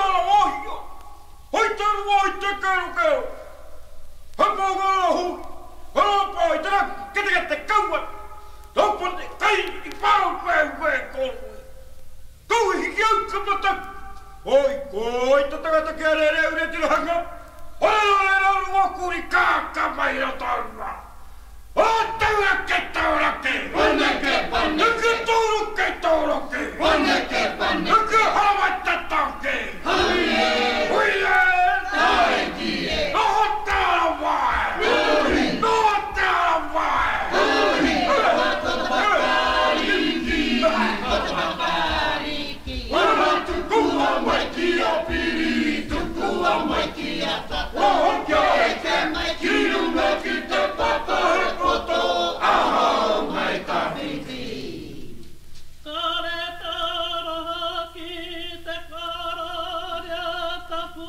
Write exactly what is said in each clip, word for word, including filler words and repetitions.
tala ohio. Hoi taru oi te kero kero. Hapa ngala hu. Hapa oi tara kete kete kaua. Taupa te kai i pao koe koe koe. Koe hiki au kapata. Oi koi ta tagata kia re re ure tira hanga. Oi oi raru wakuri kāka mai o taura. O taura ke taura ke. Pane ke pane. Nuku toro ke toro ke. Pane ke pane. Nuku hawa tata ke. Haie. Huie. Tae kie. No tara wae. Uri. No tara wae. Uri. Wakapapariki. Wakapapariki. Wara tukua mai ki a piri. Tukua mai ki a tata. Kia e te mai ki runga ki te papa he poto. Ahau mai ka whiwhi. Kare tara ki te kararia tapu.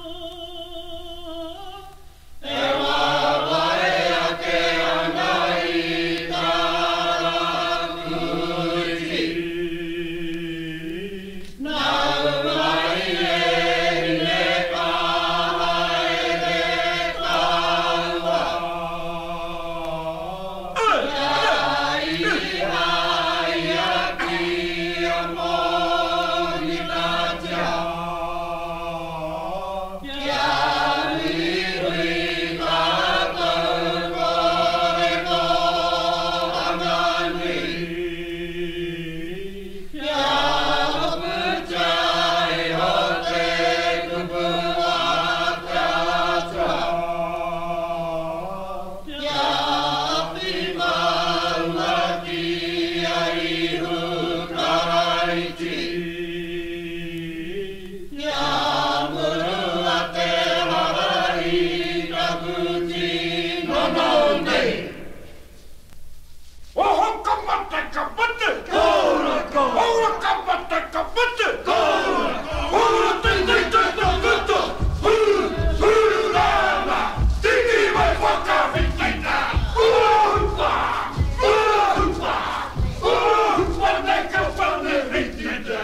E wawa e a ke angai karakuti. Nau mai e ne kahai te kaua. Iai hai a ki a moni tatia. Kia hui ka tau kore ko angani. Kia putai ho te kupu a tatua. Kia pimaua ki a ihu karaiti. Kia murua te harai ka puti nono nei. Oho kamata kamata. Kora ko. Oho kamata kamata. Kora ko. Oho te te te te te. Huru huru lama. Tiki mai whakawhitita. Urupa. Urupa. Urupa te ka whakawhitita.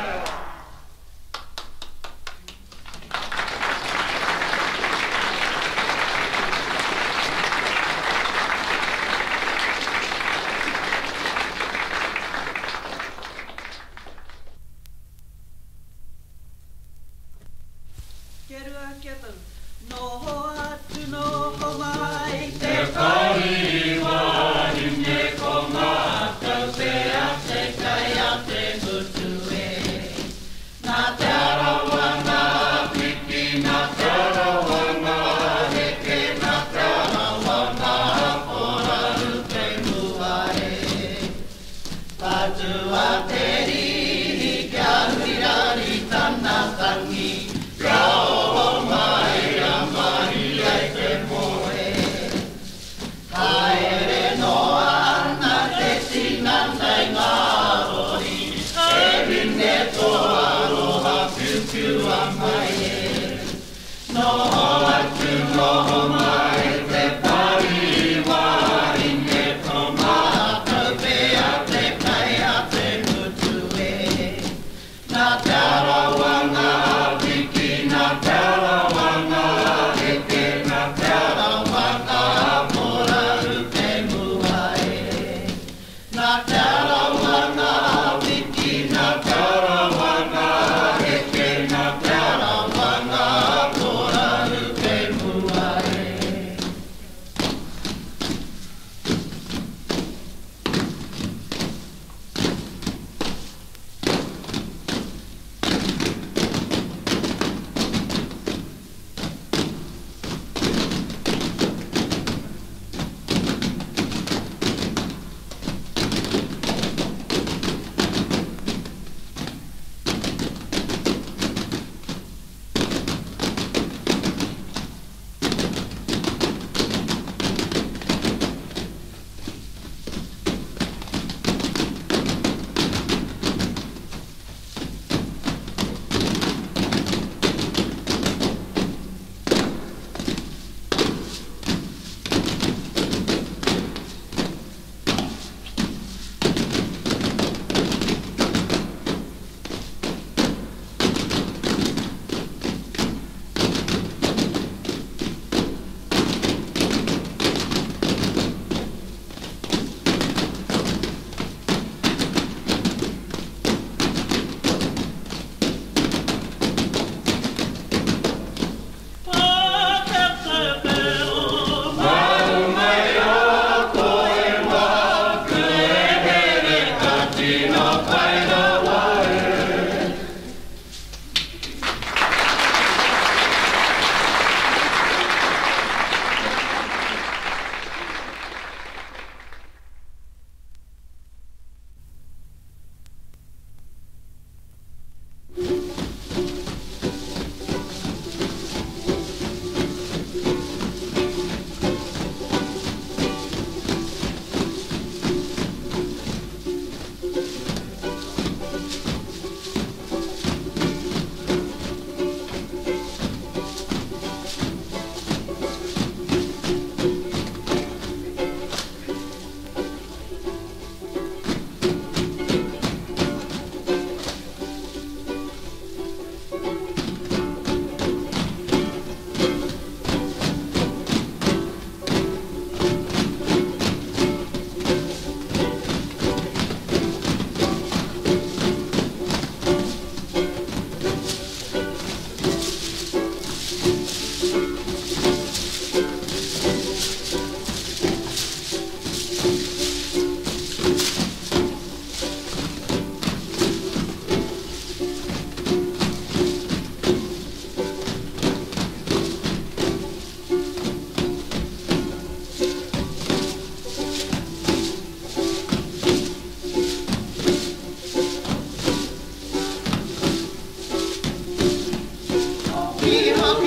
Kerua kia tau. Noho atu noho mai Te whaiwari me ko mātou te a te kai a te mutu e. Nā te arawa ngā piki, nā te arawa ngā heke, nā te arawa ngā pora rupe mua e. Patua te rihi kia huirari tana tangi, kia oho mai a mahi ai te moe. Haere noa ana te tinanai ngā rori, e rine toa roha piupiu a mai e. Noho atu noho mai te pariwari me ko mātou pea te kai a te mutu e. Nā te arawa ngā piki, nā te arawa ngā heke, nā te arawa ngā pora rupe mua e. Nā te arawa ngā piki, nā te arawa ngā heke, nā te arawa ngā pora rupe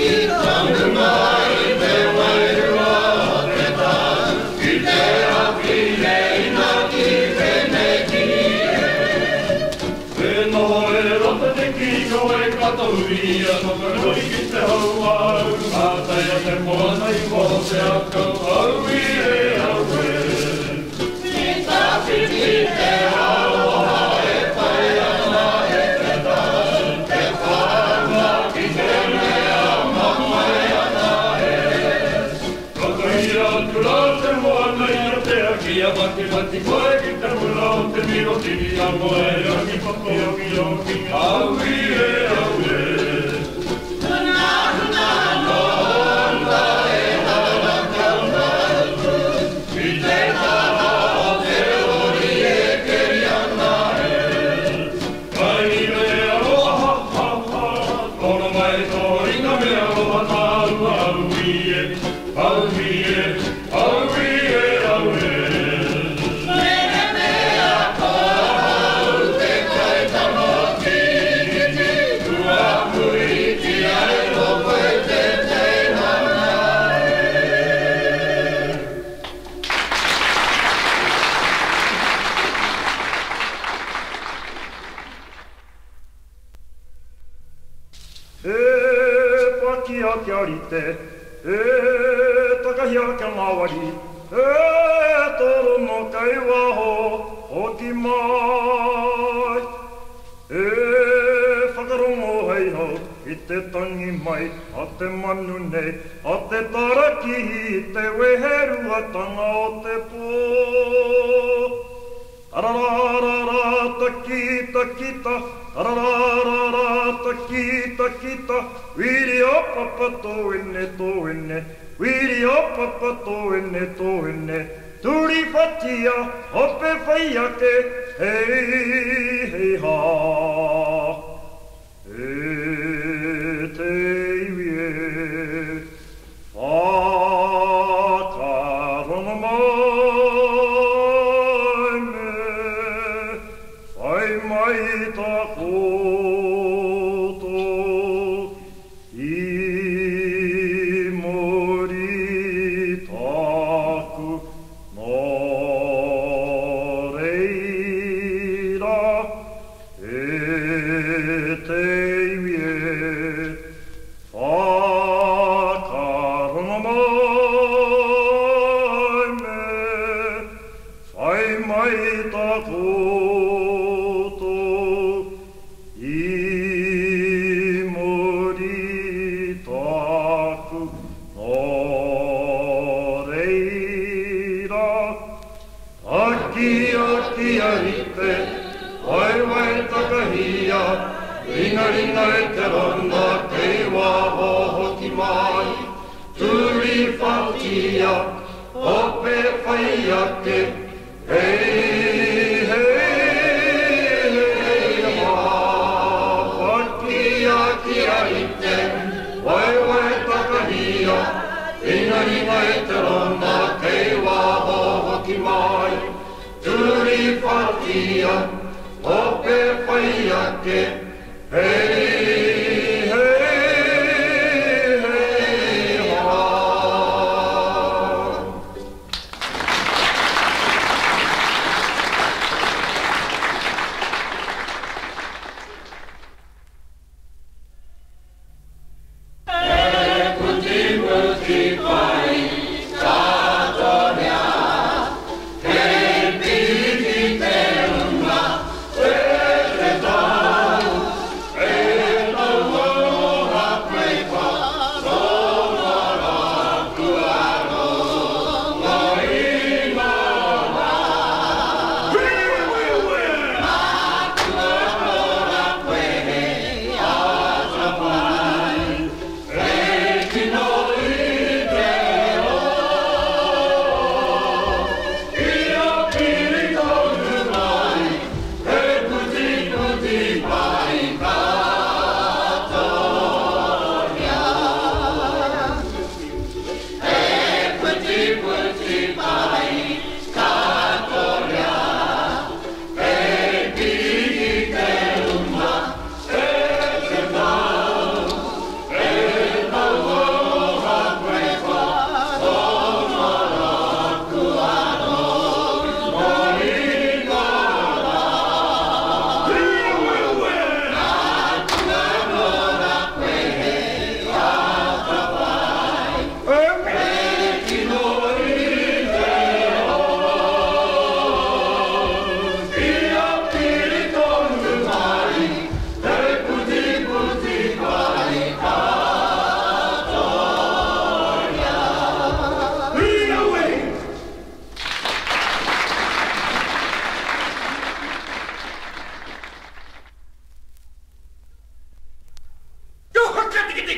Hey!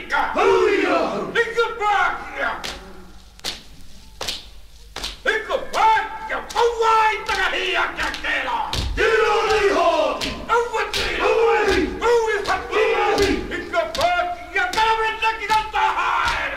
Ika! Hooyah! Ika Bakia! Ika Bakia! Hawaii Tagahia Kakela! Diloliho! Awati! Hawaii! Hawaii Hawaii! Ika Bakia! Kawin lagi ng tahay!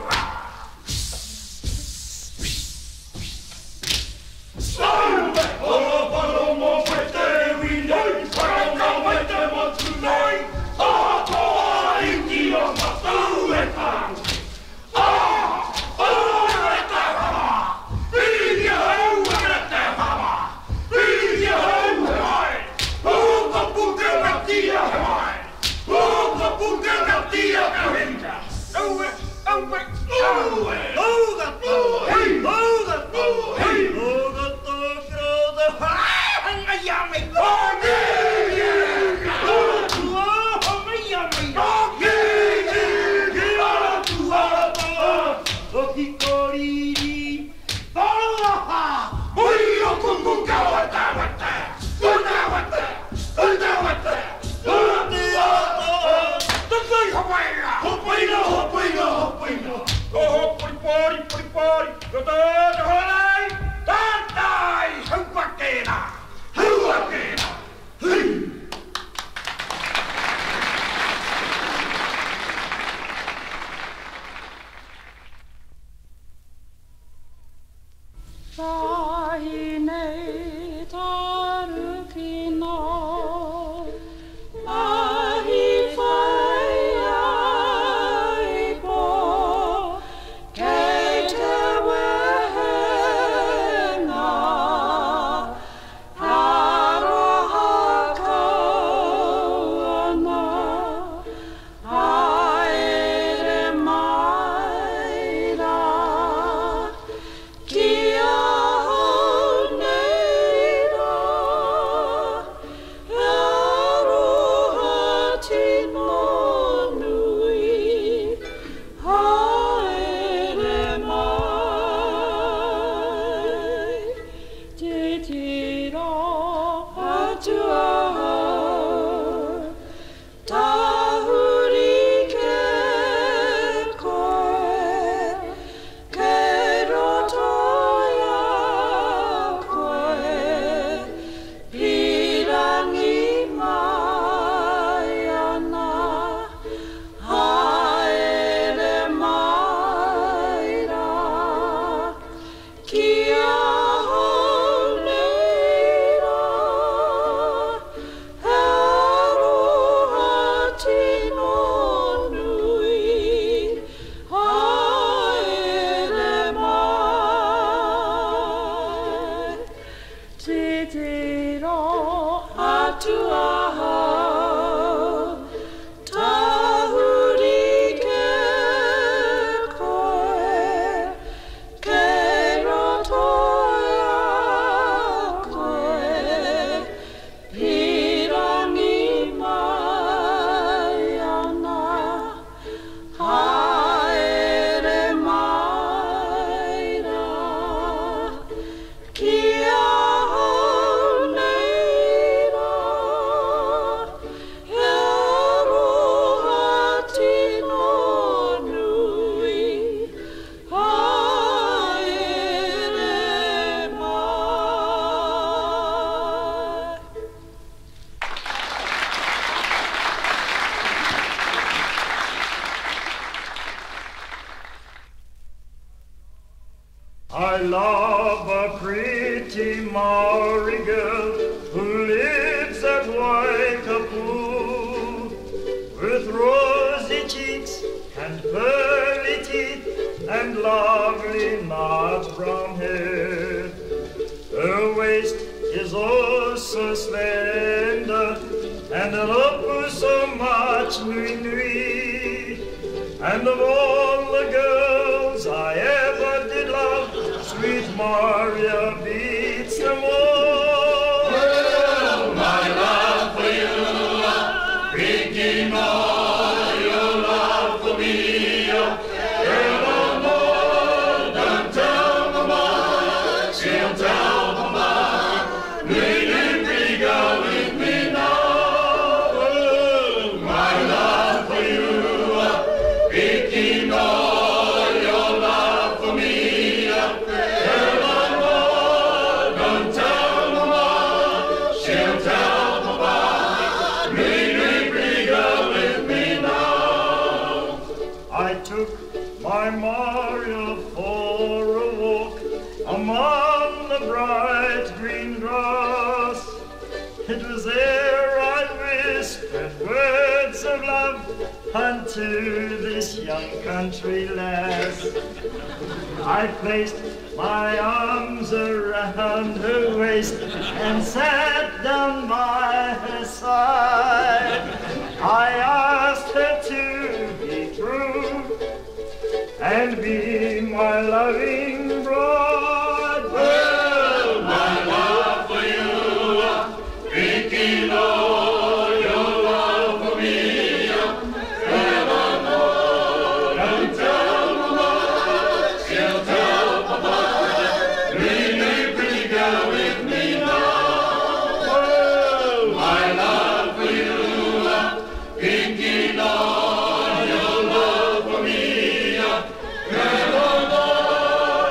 Salve! Palo palo mo pwede winay! Parang kawete mo tunay! Ako ay hindi ang matuwetan! Ah! Uwete hama! Bigya uwete hama! Bigya uwete! Uka puka katia hamay! Uka puka katia kahinja! Uwe! Uwe! Uwe! Uga to! Hey! Uga to! Hey! Uga to! Kroda! Ha! Ang ayamay! I love a pretty Maori girl who lives at Waikapu, with rosy cheeks and pearly teeth and lovely nut brown hair. Her waist is oh so slender, and her upper so much nui nui. And of all the girls I ever did love, sweet Maria beats them all. Well, my love for you, Ricky, more your love for me. Tell Mama, don't tell Mama, she'll tell Mama. Will you be go with me now? Well, my love for you, took my Maria for a walk among the bright green grass. It was there I whispered words of love unto this young country lass. I placed my arms around her waist and sat down by her side. I asked her to be true and be my loving bride. Well, my love for you, thinking all your love for me, evermore. Don't tell Mama, she'll tell Papa, really pretty girl with me now. Well, my love for you, thinking all your love for me, evermore.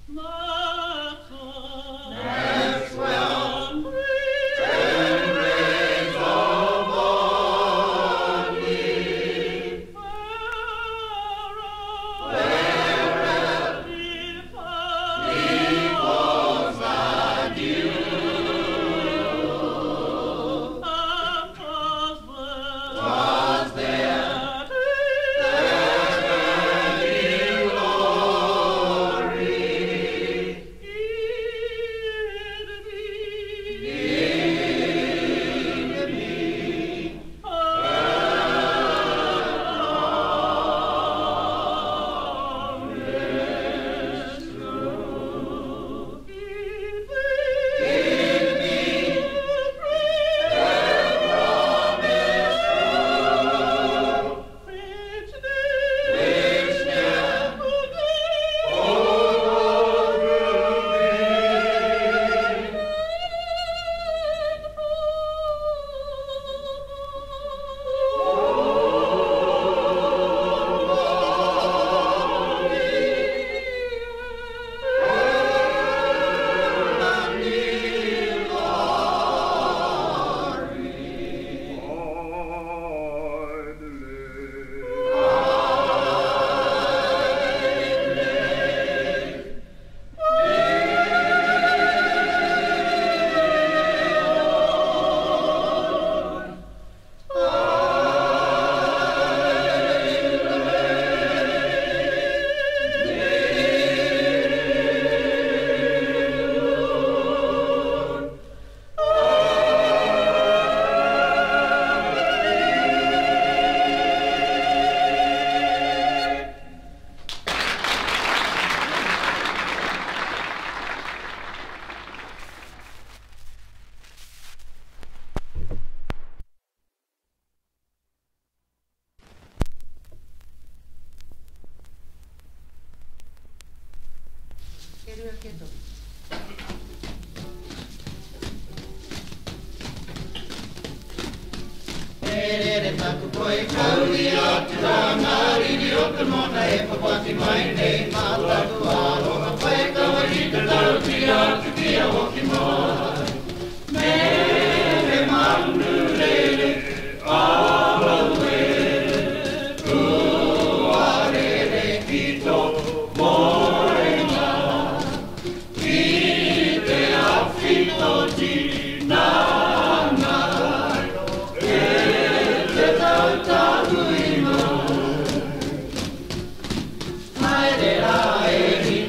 Hai de la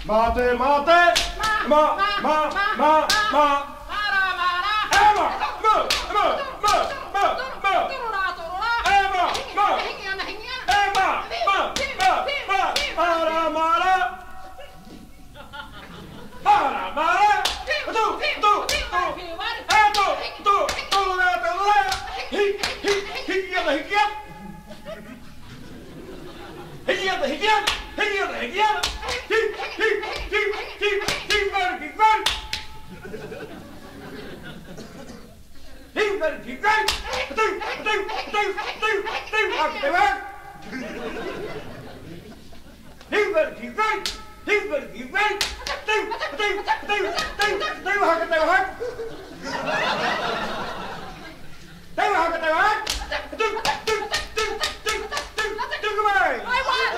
Mate, mate! Ma, ma, ma, ma! Emma! Ma, ma, ma, ma, ma! Emma! Ma! Emma! Ma, ma, ma! Mara, mara! Mara, mara! Tu, tu, tu! Eh, tu, tu, tu, le, tu, le! Hi, hi, hi, yada, hi, yada! Hi, yada, hi, yada! Hi, yada, hi, yada! Hi, hi, hi, hi, hi, very, hi, very! Hi, very, hi, very! Do, do, do, do, do, hug the man! Hi, very, hi, very! Hi, very, hi, very! Do, do, do, do, do, hug the man! Do, hug the man! Do, do, do, do, do, do, come on! I won!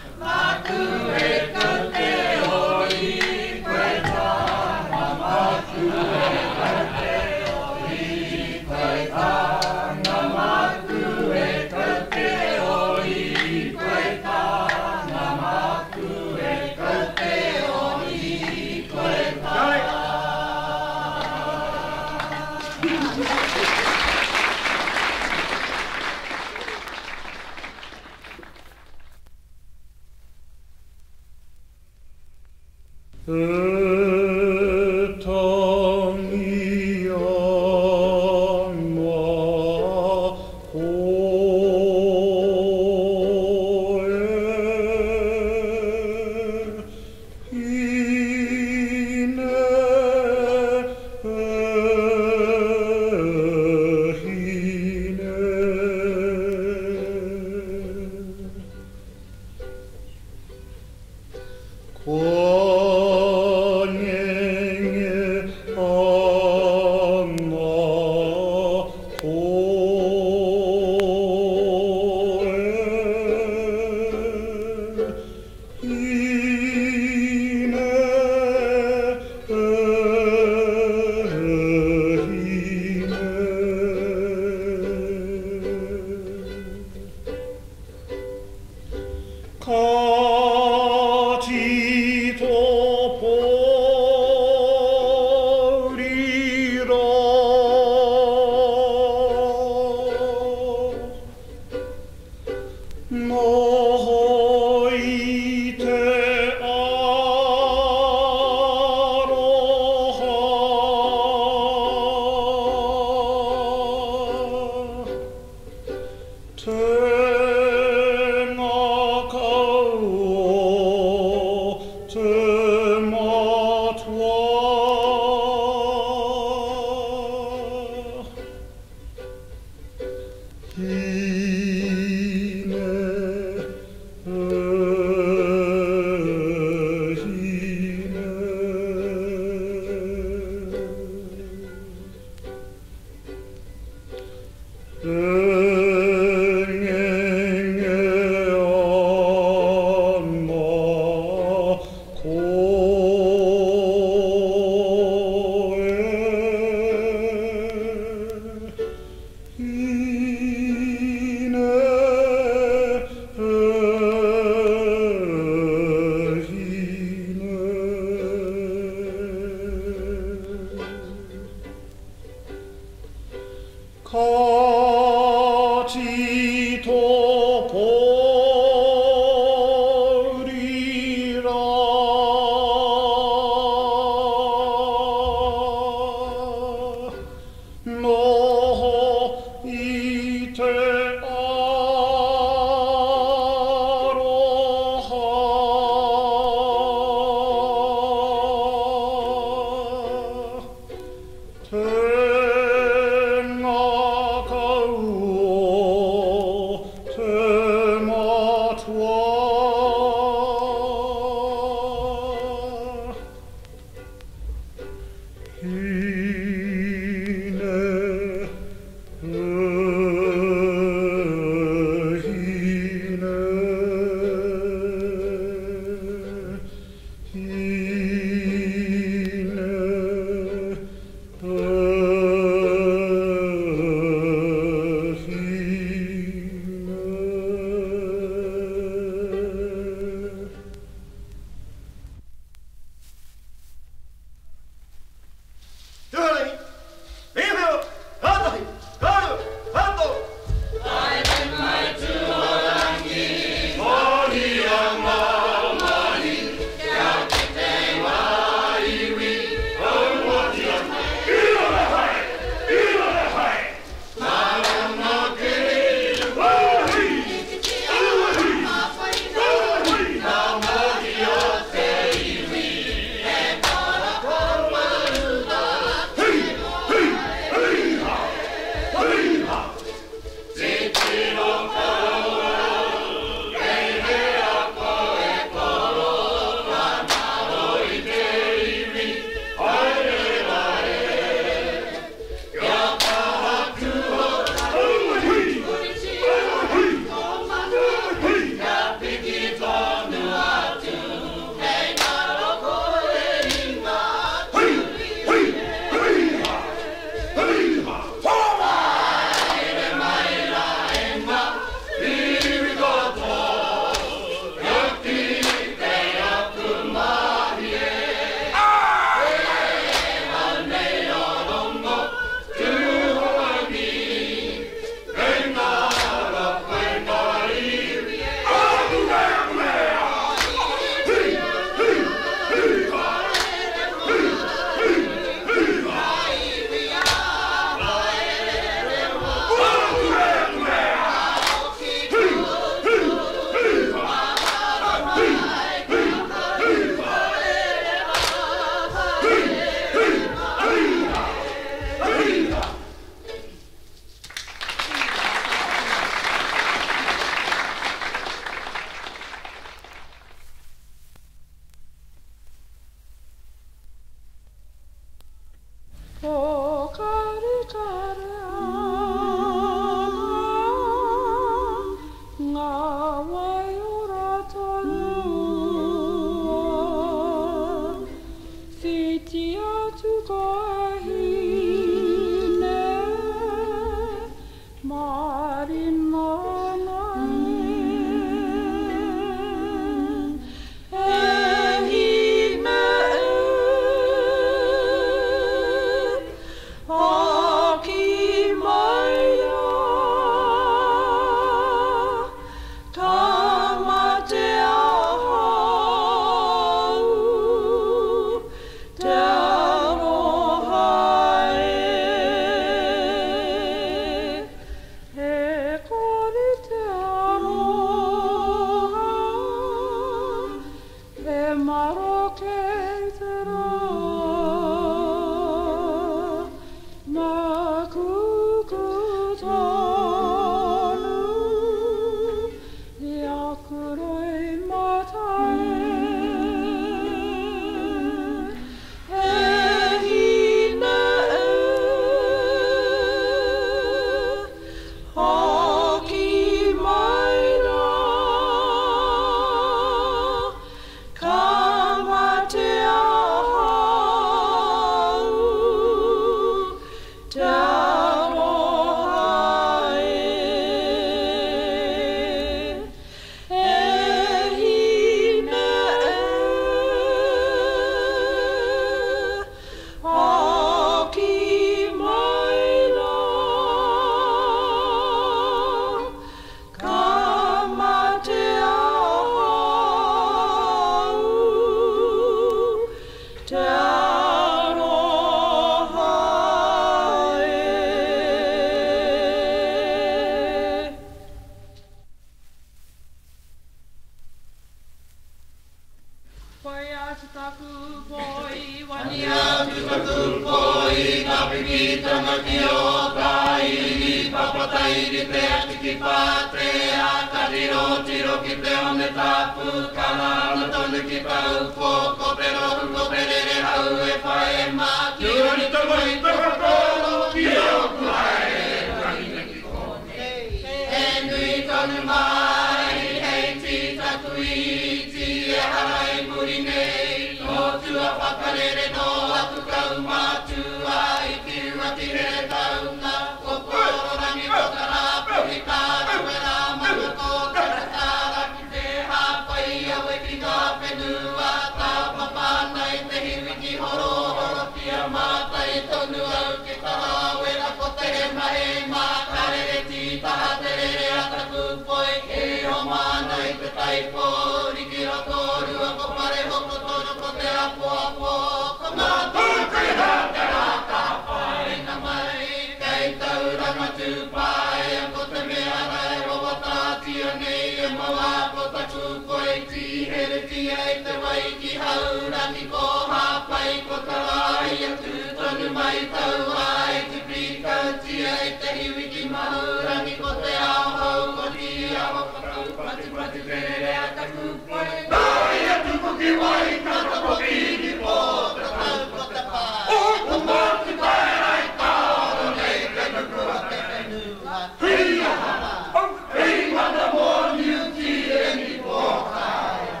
Kupoi kapikita makiota ili papatai di te atiki patre akadiro tiro kite one tapu kana natone kita upo kopero kopere hau e pae ma Io ni te mai te hakolo, io kuae, rahina ki kone. E nui tonu mai, hei ti tatui, ti e harai muri nei, no tua whakarere no atu kau matua, i kiua ti re tauna, o koro rangi mokara, puri kātu e rā mana tōka, tāra ki te hapai au e ki ngā whenua, tā papana i te hiwi ki horo horo kia mātai tonu au ki taha wera ko te he mahe mā karere ti taha te rere ata kupoi e o mana i te taipo riki roto rua ko pare hoko tono ko te apo apo ko mātua kai hā te rā ka pai na mai kei tau ranga tūpai a ko te mea rai roa tātia nei e maua ko ta kupoi ti here ti ei te wai ki hau rangi ko hapai ko ta rai a tūtonu mai tau ai te pika tia e te hiwi ki mahu rangi ko te ao hau ko ti aho ka tau pati pati pere a ta kupoi Nai a tuku ki wai kata ko ki ki po ta tau ko te pai O ko mati pai rai tāo nei te nuku a te whenua Hei aha, hei mana mō niu ki e ni po kaya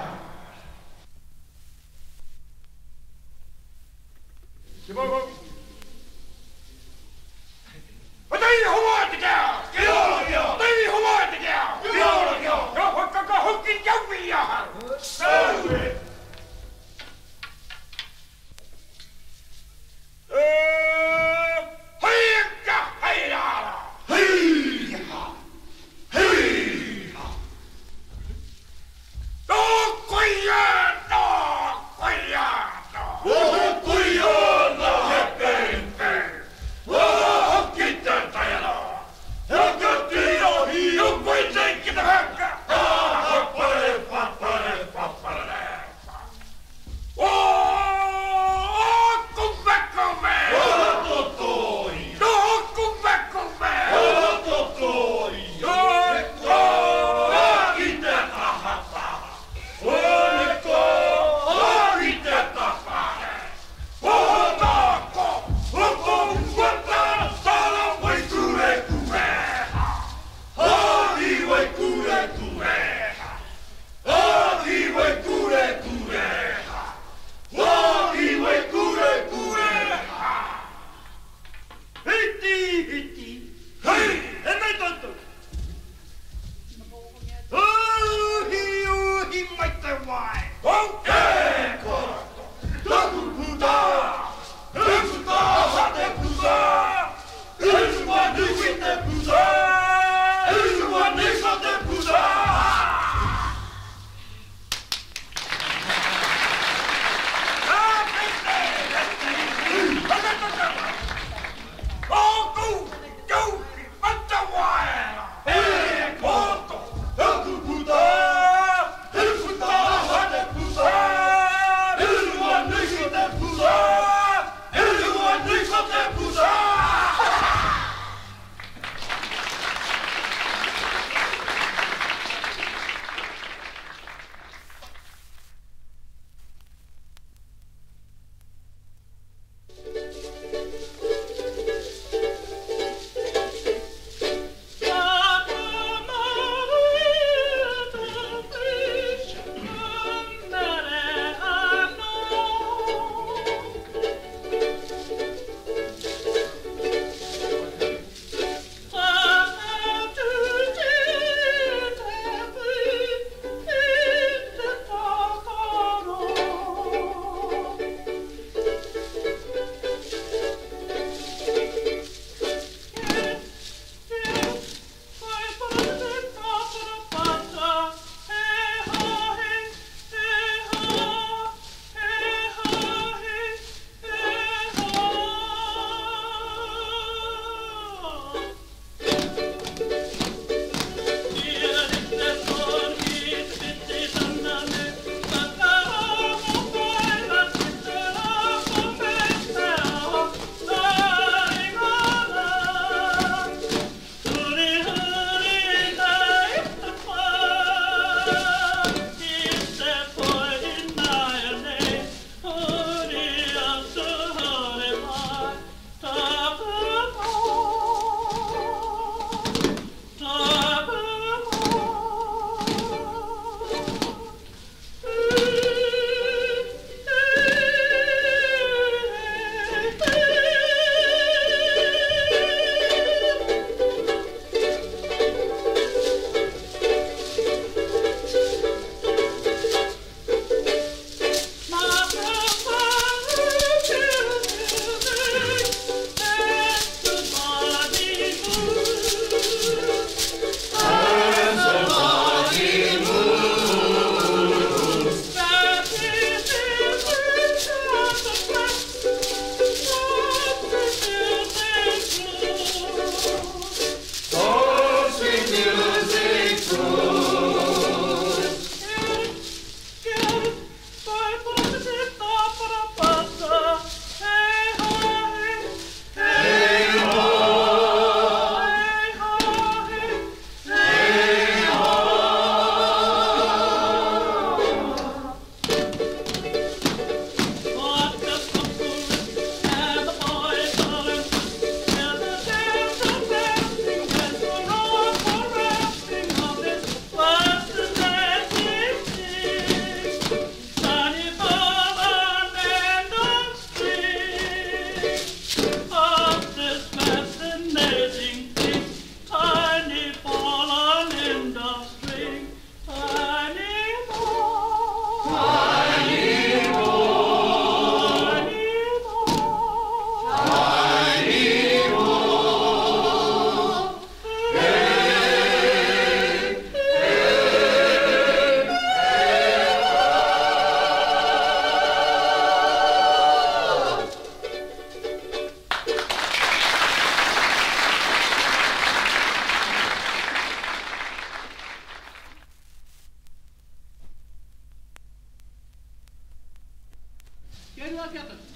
Kibogo. Atei hoa te kia. Kia kia. Tei Look at them.